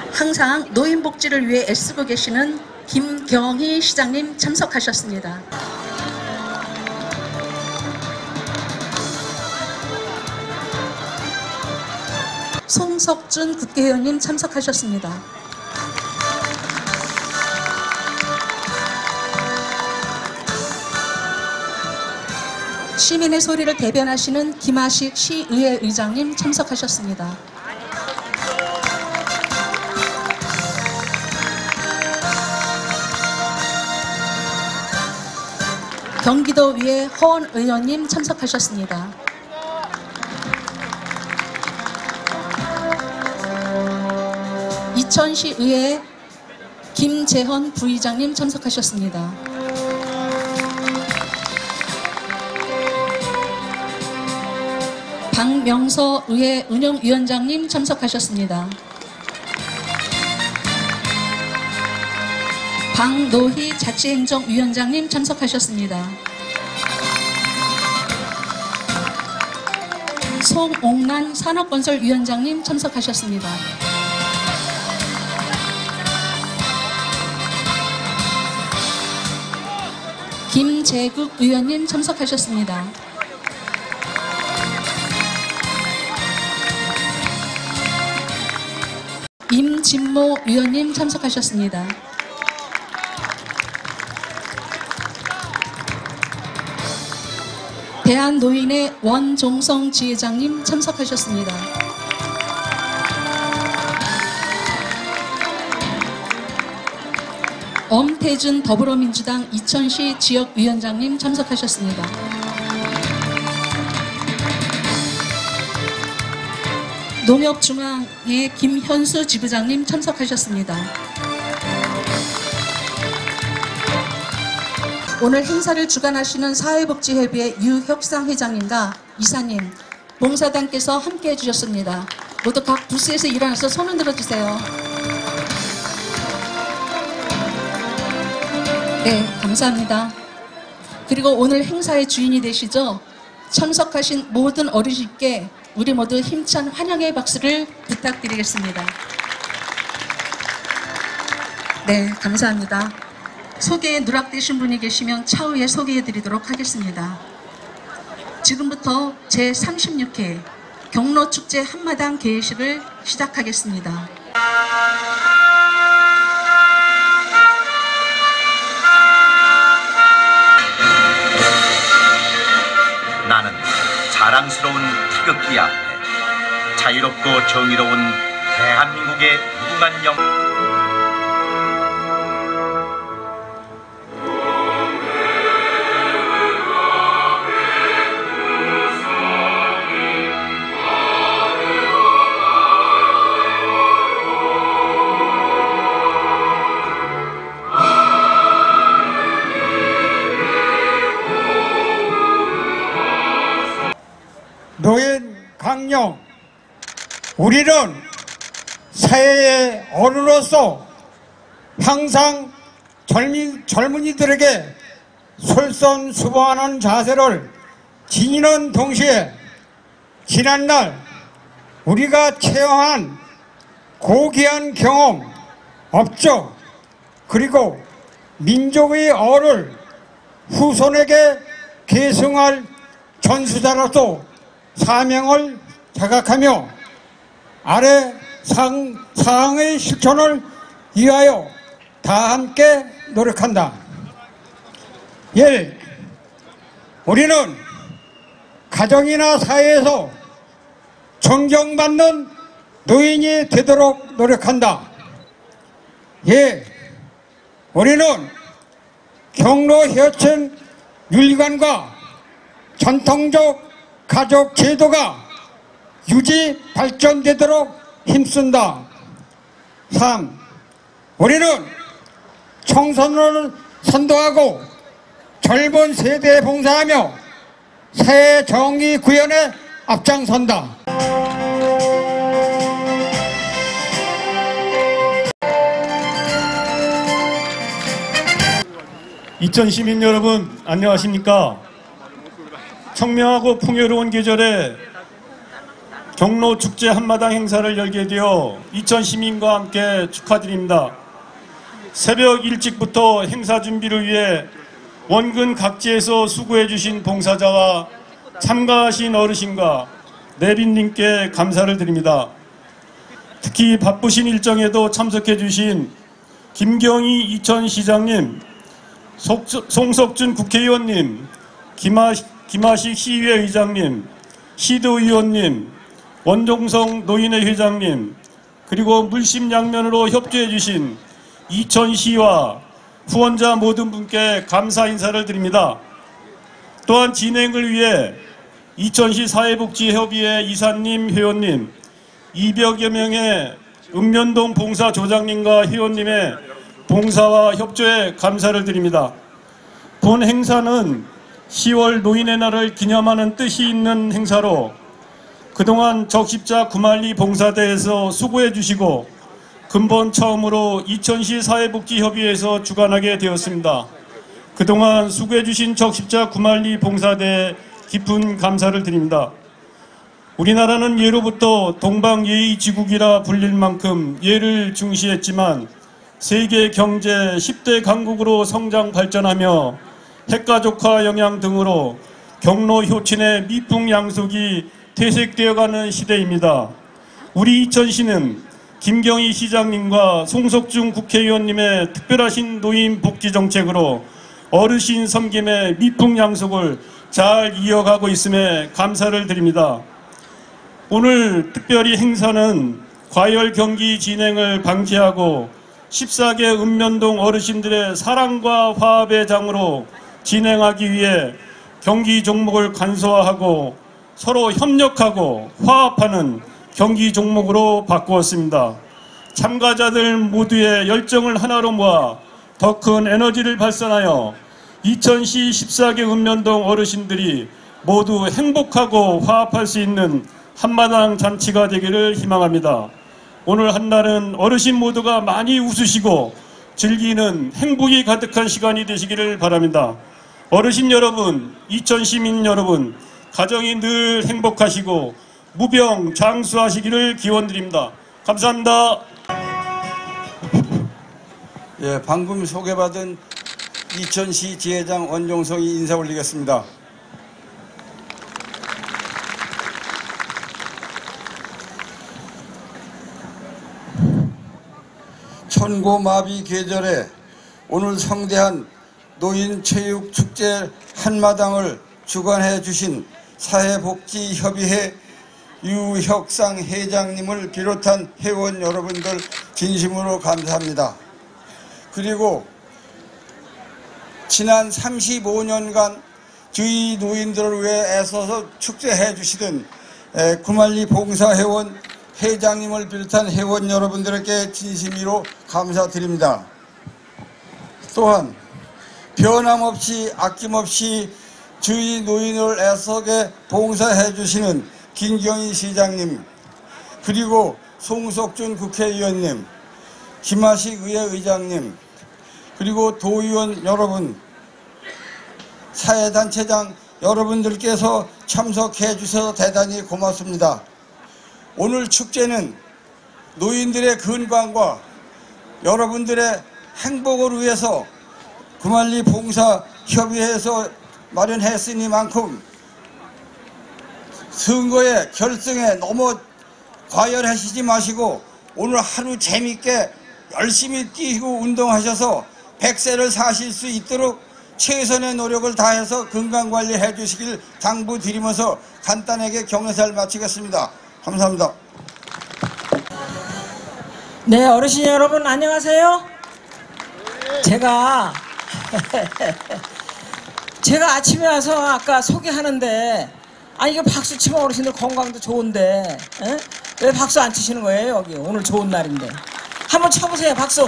항상 노인 복지를 위해 애쓰고 계시는 김경희 시장님 참석하셨습니다. 송석준 국회의원님 참석하셨습니다. 시민의 소리를 대변하시는 김하식 시의회 의장님 참석하셨습니다. 경기도의회 허원 의원님 참석하셨습니다. 이천시의회 김재헌 부의장님 참석하셨습니다. 박명서 의회 운영위원장님 참석하셨습니다. 박노희 자치행정위원장님 참석하셨습니다. 송옥란 산업건설위원장님 참석하셨습니다. 김재국 의원님 참석하셨습니다. 임진모 의원님 참석하셨습니다. 대한노인의 원종성 지회장님 참석하셨습니다. 엄태준 더불어민주당 이천시 지역위원장님 참석하셨습니다. 농협중앙회 김현수 지부장님 참석하셨습니다. 오늘 행사를 주관하시는 사회복지협의회 유혁상 회장님과 이사님, 봉사단께서 함께해 주셨습니다. 모두 각 부스에서 일어나서 손을 들어주세요. 네, 감사합니다. 그리고 오늘 행사의 주인이 되시죠? 참석하신 모든 어르신께 우리 모두 힘찬 환영의 박수를 부탁드리겠습니다. 네, 감사합니다. 소개에 누락되신 분이 계시면 차후에 소개해드리도록 하겠습니다. 지금부터 제36회 경로축제 한마당 개회식을 시작하겠습니다. 나는 자랑스러운 태극기 앞에 자유롭고 정의로운 대한민국의 무궁한 영 노인 강령, 우리는 사회의 어른으로서 항상 젊은이들에게 솔선수범하는 자세를 지니는 동시에 지난날 우리가 체험한 고귀한 경험, 업적, 그리고 민족의 어를 후손에게 계승할 전수자로서 사명을 자각하며 아래 사항의 실천을 위하여 다 함께 노력한다. 1. 우리는 가정이나 사회에서 존경받는 노인이 되도록 노력한다. 2. 우리는 경로혈천 윤리관과 전통적 가족 제도가 유지 발전되도록 힘쓴다. 3. 우리는 청소년을 선도하고 젊은 세대에 봉사하며 사회 정의 구현에 앞장선다. 이천 시민 여러분 안녕하십니까? 청명하고 풍요로운 계절에 경로 축제 한마당 행사를 열게 되어 이천 시민과 함께 축하드립니다. 새벽 일찍부터 행사 준비를 위해 원근 각지에서 수고해 주신 봉사자와 참가하신 어르신과 내빈님께 감사를 드립니다. 특히 바쁘신 일정에도 참석해 주신 김경희 이천시장님, 송석준 국회의원님, 김하식 시의회 의장님, 시도의원님, 원종성 노인회 회장님, 그리고 물심양면으로 협조해 주신 이천시와 후원자 모든 분께 감사 인사를 드립니다. 또한 진행을 위해 이천시 사회복지협의회 이사님, 회원님, 200여 명의 읍면동 봉사조장님과 회원님의 봉사와 협조에 감사를 드립니다. 본 행사는 10월 노인의 날을 기념하는 뜻이 있는 행사로 그동안 적십자 구만리 봉사대에서 수고해 주시고 근본 처음으로 이천시 사회복지협의회에서 주관하게 되었습니다. 그동안 수고해 주신 적십자 구만리 봉사대에 깊은 감사를 드립니다. 우리나라는 예로부터 동방예의지국이라 불릴 만큼 예를 중시했지만 세계 경제 10대 강국으로 성장 발전하며 핵가족화 영향 등으로 경로 효친의 미풍양속이 퇴색되어가는 시대입니다. 우리 이천시는 김경희 시장님과 송석준 국회의원님의 특별하신 노인 복지 정책으로 어르신 섬김의 미풍양속을 잘 이어가고 있음에 감사를 드립니다. 오늘 특별히 행사는 과열 경기 진행을 방지하고 14개 읍면동 어르신들의 사랑과 화합의 장으로 진행하기 위해 경기 종목을 간소화하고 서로 협력하고 화합하는 경기 종목으로 바꾸었습니다. 참가자들 모두의 열정을 하나로 모아 더 큰 에너지를 발산하여 이천시 14개 읍면동 어르신들이 모두 행복하고 화합할 수 있는 한마당 잔치가 되기를 희망합니다. 오늘 한날은 어르신 모두가 많이 웃으시고 즐기는 행복이 가득한 시간이 되시기를 바랍니다. 어르신 여러분, 이천 시민 여러분, 가정이 늘 행복하시고 무병장수하시기를 기원드립니다. 감사합니다. 예, 방금 소개받은 이천시 지회장 원종성이 인사 올리겠습니다. 천고마비 계절에 오늘 성대한 노인체육축제 한마당을 주관해 주신 사회복지협의회 유혁상 회장님을 비롯한 회원 여러분들 진심으로 감사합니다. 그리고 지난 35년간 저희 노인들을 위해 애써서 축제해 주시던 구만리 봉사회원 회장님을 비롯한 회원 여러분들에게 진심으로 감사드립니다. 또한 변함없이 아낌없이 저희 노인을 애쓰게 봉사해 주시는 김경희 시장님, 그리고 송석준 국회의원님, 김하식 의회 의장님, 그리고 도의원 여러분, 사회단체장 여러분들께서 참석해 주셔서 대단히 고맙습니다. 오늘 축제는 노인들의 건강과 여러분들의 행복을 위해서 구만리 봉사협의회에서 마련했으니만큼 선거의 결승에 너무 과열하시지 마시고 오늘 하루 재밌게 열심히 뛰고 운동하셔서 100세를 사실 수 있도록 최선의 노력을 다해서 건강관리해 주시길 당부드리면서 간단하게 경례사를 마치겠습니다. 감사합니다. 네, 어르신 여러분 안녕하세요. 제가 아침에 와서 아까 소개하는데 이거 박수 치면 어르신들 건강도 좋은데 왜 박수 안 치시는 거예요? 여기 오늘 좋은 날인데 한번 쳐보세요. 박수.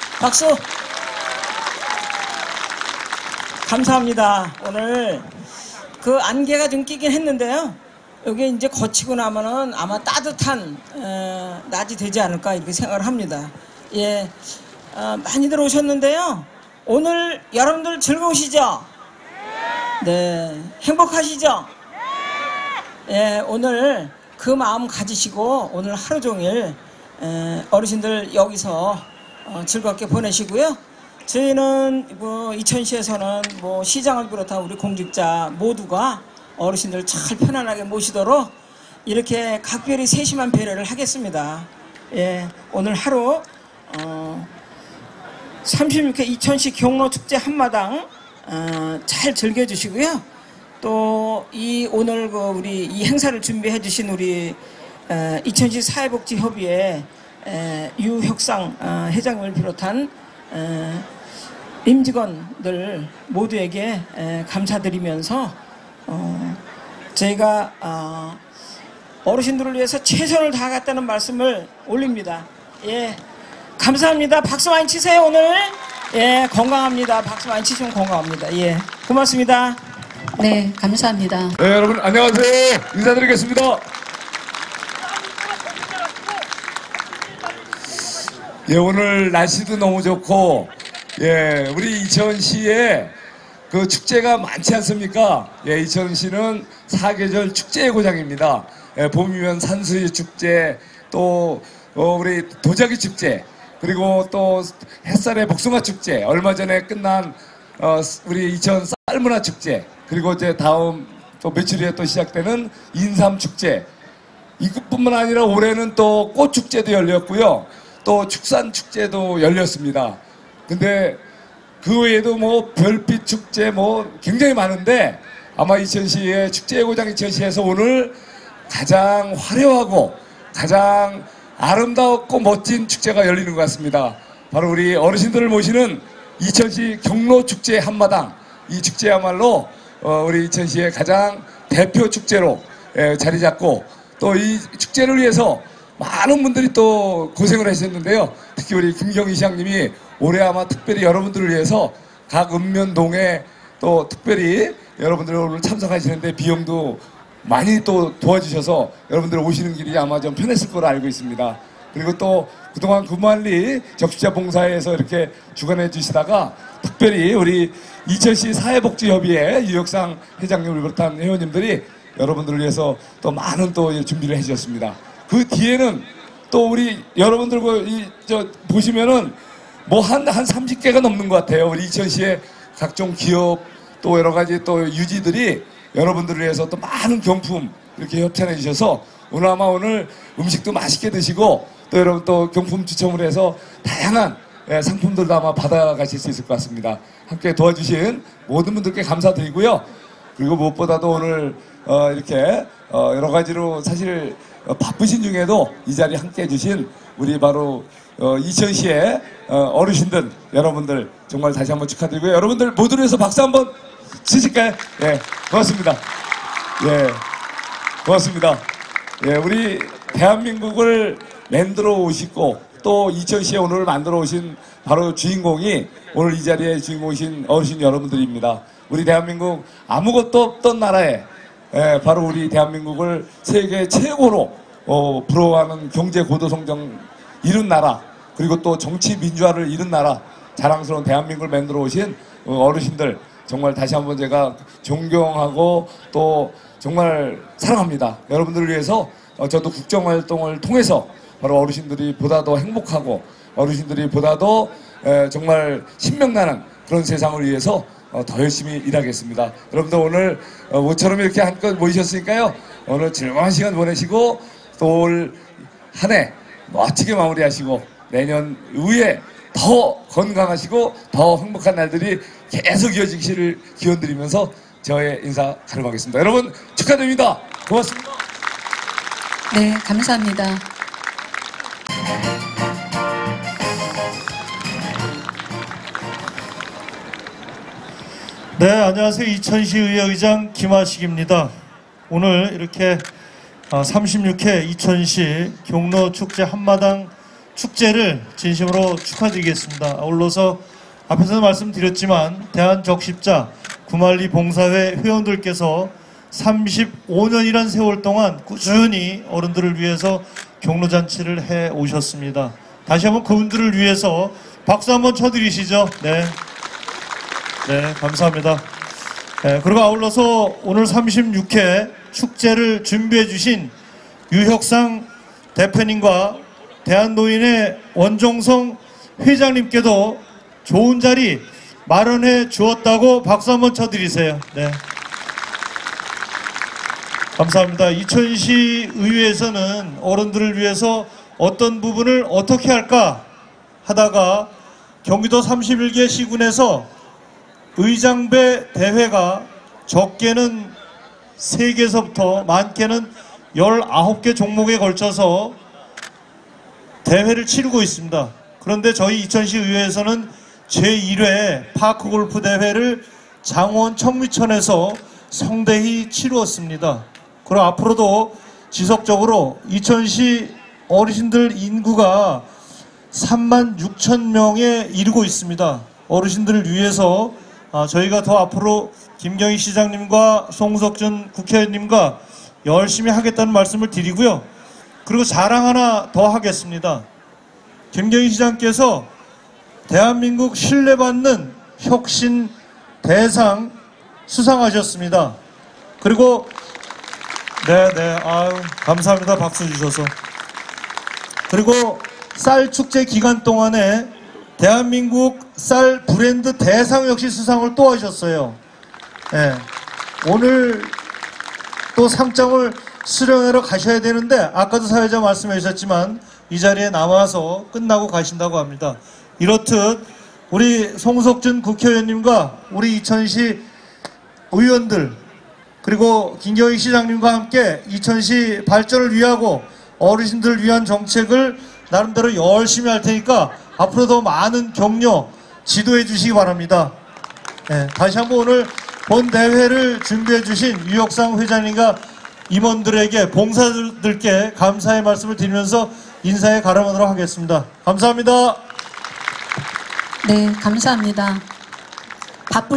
감사합니다. 오늘 그 안개가 좀 끼긴 했는데요. 여기 이제 거치고 나면은 아마 따뜻한 낮이 되지 않을까 이렇게 생각을 합니다. 예, 많이들 오셨는데요. 오늘 여러분들 즐거우시죠? 네, 행복하시죠? 예, 오늘 그 마음 가지시고 오늘 하루 종일 어르신들 여기서 즐겁게 보내시고요. 저희는 이천시에서는 시장을 비롯한 우리 공직자 모두가 어르신들 잘 편안하게 모시도록 이렇게 각별히 세심한 배려를 하겠습니다. 예, 오늘 하루 36회 이천시 경로축제 한마당 잘 즐겨주시고요. 또 오늘 우리 이 행사를 준비해 주신 우리 이천시 사회복지협의회 유혁상 회장님을 비롯한 임직원들 모두에게 감사드리면서 저희가 어르신들을 위해서 최선을 다하겠다는 말씀을 올립니다. 예, 감사합니다. 박수 많이 치세요. 오늘 예, 건강합니다. 박수 많이 치시면 건강합니다. 예, 고맙습니다. 네, 감사합니다. 네, 여러분 안녕하세요. 인사드리겠습니다. 예, 오늘 날씨도 너무 좋고, 예, 우리 이천시에 그 축제가 많지 않습니까? 예, 이천시는 사계절 축제의 고장입니다. 예, 봄이면 산수유 축제, 또 우리 도자기 축제, 그리고 또 햇살의 복숭아 축제, 얼마 전에 끝난 우리 이천 쌀문화 축제, 그리고 이제 다음 또 며칠 후에 또 시작되는 인삼 축제, 이것뿐만 아니라 올해는 또 꽃 축제도 열렸고요. 또 축산 축제도 열렸습니다. 근데 그 외에도 별빛 축제 굉장히 많은데 아마 이천시의 축제의 고장 이천시에서 오늘 가장 화려하고 가장 아름답고 멋진 축제가 열리는 것 같습니다. 바로 우리 어르신들을 모시는 이천시 경로축제 한마당, 이 축제야말로 우리 이천시의 가장 대표 축제로 자리 잡고 또 이 축제를 위해서 많은 분들이 또 고생을 하셨는데요. 특히 우리 김경희 시장님이 올해 아마 특별히 여러분들을 위해서 각 읍면동에 또 특별히 여러분들 오늘 참석하시는데 비용도 많이 또 도와주셔서 여러분들 오시는 길이 아마 좀 편했을 거로 알고 있습니다. 그리고 또 그동안 구만리 적십자 봉사회에서 이렇게 주관해 주시다가 특별히 우리 이천시 사회복지협의회 유혁상 회장님을 비롯한 회원님들이 여러분들을 위해서 또 많은 또 준비를 해주셨습니다. 그 뒤에는 또 우리 여러분들 보시면은 한 30개가 넘는 것 같아요. 우리 이천시의 각종 기업 또 여러 가지 또 유지들이 여러분들을 위해서 또 많은 경품 이렇게 협찬해 주셔서 오늘 음식도 맛있게 드시고 또 여러분 또 경품 추첨을 해서 다양한 상품들도 아마 받아가실 수 있을 것 같습니다. 함께 도와주신 모든 분들께 감사드리고요. 그리고 무엇보다도 오늘 이렇게 여러 가지로 사실 바쁘신 중에도 이 자리에 함께 해주신 우리 바로 이천시의 어르신들 여러분들 정말 다시 한번 축하드리고요. 여러분들 모두를 위해서 박수 한번 치실까요? 예, 고맙습니다. 예, 고맙습니다. 예, 우리 대한민국을 만들어 오시고 또 이천시에 오늘 만들어 오신 바로 주인공이 오늘 이 자리에 주인공이신 어르신 여러분들입니다. 우리 대한민국 아무것도 없던 나라에 바로 우리 대한민국을 세계 최고로 부러워하는 경제 고도 성장 이룬 나라, 그리고 또 정치 민주화를 이룬 나라, 자랑스러운 대한민국을 만들어 오신 어르신들 정말 다시 한번 제가 존경하고 또 정말 사랑합니다. 여러분들을 위해서 저도 국정활동을 통해서 바로 어르신들이 보다 더 행복하고 어르신들이 보다 더 정말 신명나는 그런 세상을 위해서 더 열심히 일하겠습니다. 여러분들 오늘 모처럼 이렇게 한껏 모이셨으니까요. 오늘 즐거운 시간 보내시고 또 올 한 해 멋지게 마무리하시고 내년 후에 더 건강하시고 더 행복한 날들이 계속 이어지기를 기원드리면서 저의 인사 가름하겠습니다. 여러분 축하드립니다. 고맙습니다. 네, 감사합니다. 네, 안녕하세요. 이천시의회 의장 김하식입니다. 오늘 이렇게 36회 이천시 경로축제 한마당 축제를 진심으로 축하드리겠습니다. 아울러서 앞에서도 말씀드렸지만 대한적십자 구만리 봉사회 회원들께서 35년이란 세월 동안 꾸준히 어른들을 위해서 경로잔치를 해 오셨습니다. 다시 한번 그분들을 위해서 박수 한번 쳐드리시죠. 네. 네, 감사합니다. 네, 그리고 아울러서 오늘 36회 축제를 준비해 주신 유혁상 대표님과 대한노인의 원종성 회장님께도 좋은 자리 마련해 주었다고 박수 한번 쳐드리세요. 네. 감사합니다. 이천시 의회에서는 어른들을 위해서 어떤 부분을 어떻게 할까 하다가 경기도 31개 시군에서 의장배 대회가 적게는 3개서부터 많게는 19개 종목에 걸쳐서 대회를 치르고 있습니다. 그런데 저희 이천시 의회에서는 제1회 파크골프 대회를 장원 청미천에서 성대히 치루었습니다. 그리고 앞으로도 지속적으로 이천시 어르신들 인구가 3만 6천 명에 이르고 있습니다. 어르신들을 위해서 저희가 더 앞으로 김경희 시장님과 송석준 국회의원님과 열심히 하겠다는 말씀을 드리고요. 그리고 자랑 하나 더 하겠습니다. 김경희 시장께서 대한민국 신뢰받는 혁신 대상 수상하셨습니다. 그리고 감사합니다. 박수 주셔서. 그리고 쌀 축제 기간 동안에 대한민국 쌀 브랜드 대상 역시 수상을 또 하셨어요. 네. 오늘 또 상장을 수령하러 가셔야 되는데 아까도 사회자 말씀해 주셨지만 이 자리에 남아서 끝나고 가신다고 합니다. 이렇듯 우리 송석준 국회의원님과 우리 이천시 의원들 그리고 김경희 시장님과 함께 이천시 발전을 위하고 어르신들을 위한 정책을 나름대로 열심히 할 테니까 앞으로 더 많은 격려 지도해 주시기 바랍니다. 네, 다시 한번 오늘 본 대회를 준비해 주신 유혁상 회장님과 임원들에게 봉사들께 감사의 말씀을 드리면서 인사에 가름하도록 하겠습니다. 감사합니다. 네, 감사합니다.